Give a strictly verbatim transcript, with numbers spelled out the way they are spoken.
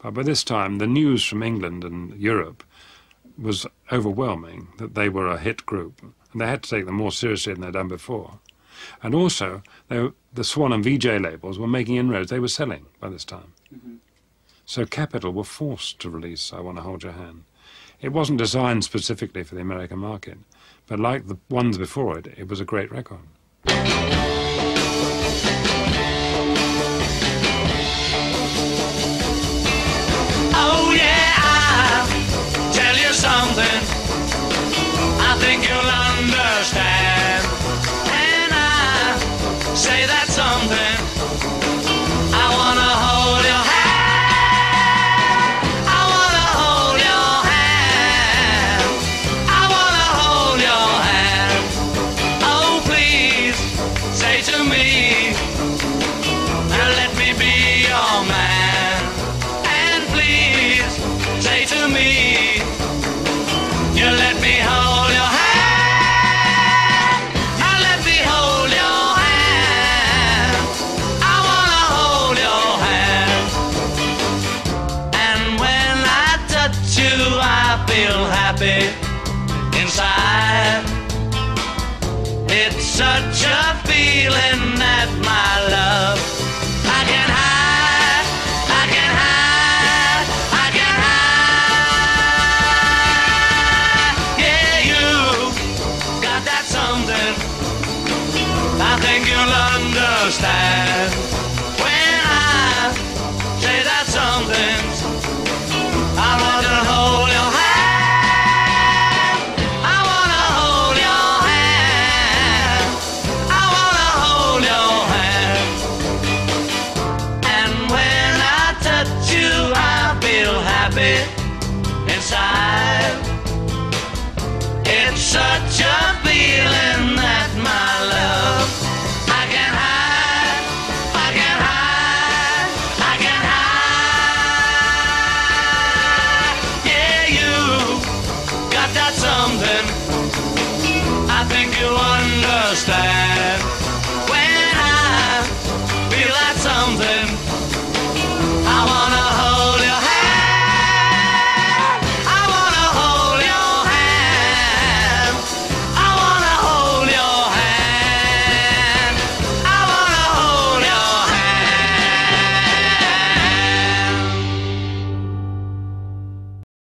But by this time, the news from England and Europe was overwhelming that they were a hit group, and they had to take them more seriously than they'd done before. And also, they were, the Swan and V J labels were making inroads. They were selling by this time. Mm-hmm. So Capitol were forced to release I Want to Hold Your Hand. It wasn't designed specifically for the American market, but like the ones before it, it was a great record. Oh yeah, I'll tell you something I think you'll understand. And I say that something, I wanna hold your hand. I wanna hold your hand. I wanna hold your hand. Oh please, say to me, now let me be your man. And please, say to me, you let me hold your hand. Now let me hold your hand. I wanna hold your hand. And when I touch you, I feel happy inside. It's such a feeling that my love I can hide, I can hide, I can hide. Yeah, you got that something I think you'll understand. When I say that something, I want to hold your hand. I want to hold your hand. I want to hold your hand. And when I touch you, I feel happy inside. It's such a feeling that my love I can hide, I can hide, I can hide. Yeah, you got that something I think you understand.